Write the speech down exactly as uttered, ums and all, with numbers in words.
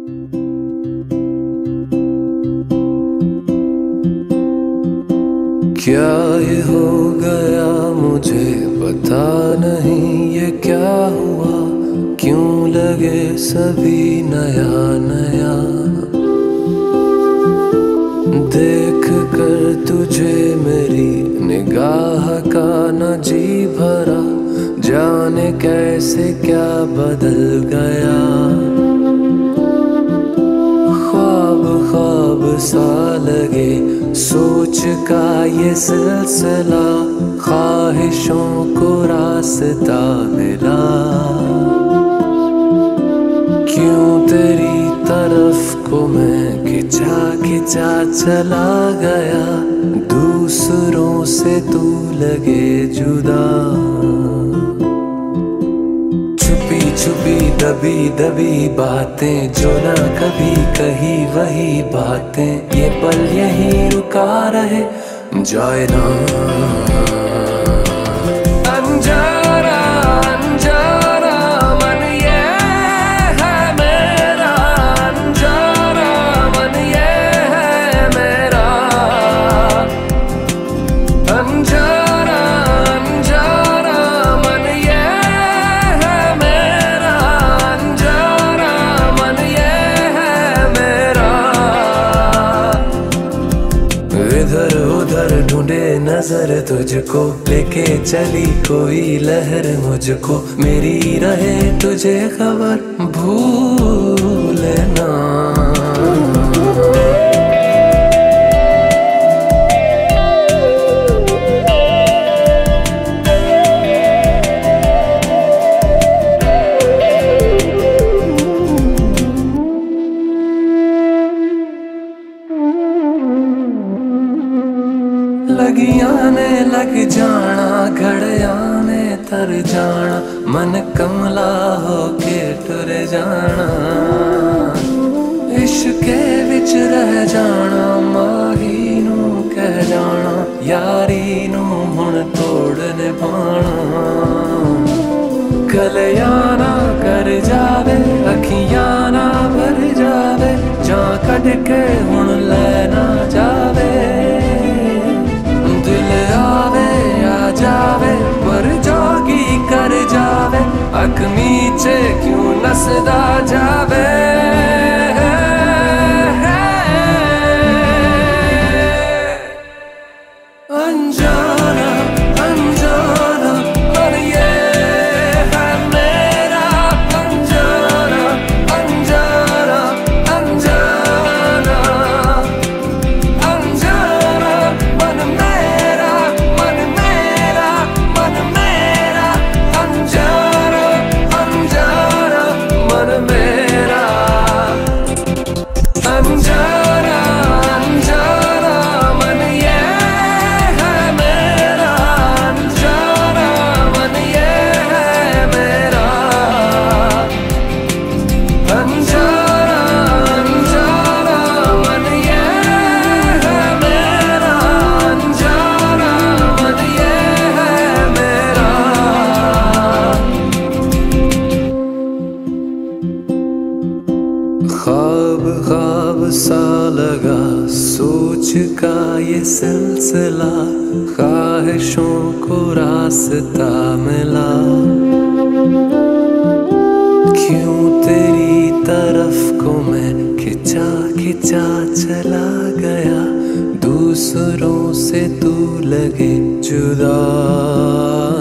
क्या ये हो गया मुझे पता नहीं, ये क्या हुआ, क्यों लगे सभी नया नया। देख कर तुझे मेरी निगाह का न जी भरा, जाने कैसे क्या बदल गया। ख्वाब ख्वाब सा लगे सोच का ये सिलसिला, ख्वाहिशों को रास्ता मिला। क्यों तेरी तरफ को मैं खिंचा खिंचा चला गया, दूसरों से तू लगे जुदा। छुपी छुपी दबी दबी बातें जो ना कभी कही वही बातें, ये पल यहीं रुका रहे जाए ना। अनजाना अनजाना मन ये है मेरा, अनजाना मन ये है मेरा। अनजाना अनजाना मन ये है मेरा, अनजाना मन ये है मेरा। इधर उधर ढूंढे नजर तुझको, लेके चली कोई लहर मुझको। मेरी रहे तुझे खबर भूलना। लगियां ने लग जाना, घड़ियां ने तर जाना, मन कमला होके टुर जाना। इश्के विच रह जाना, माही नू कह जाना, यारी नू हुण तोड़ निभाना। गलियां ना कर जावे, अखियां ना भर जावे, जां कढ के हुण लेना जावे। दिल आवे आ जावे पर जोगी कर जावे, अख नीचे क्यों नसदा जावे। अनजाना अनजाना मन ये है मेरा, अनजाना अनजाना अनजाना। अनजाना मन मेरा, मन मेरा, मन मेरा। अनजाना अनजाना मन मेरा। अनजाना अनजाना मन ये है मेरा, अनजाना मन ये है मेरा। अनजाना अनजाना मन ये है मेरा, अनजाना मन ये है मेरा। ख्वाब ख्वाब सा लगा सोच का ये सिलसिला, ख्वाहिशों को रास्ता मिला। क्यों तेरी तरफ को मैं खिंचा खिंचा चला गया, दूसरों से तू लगे जुदा।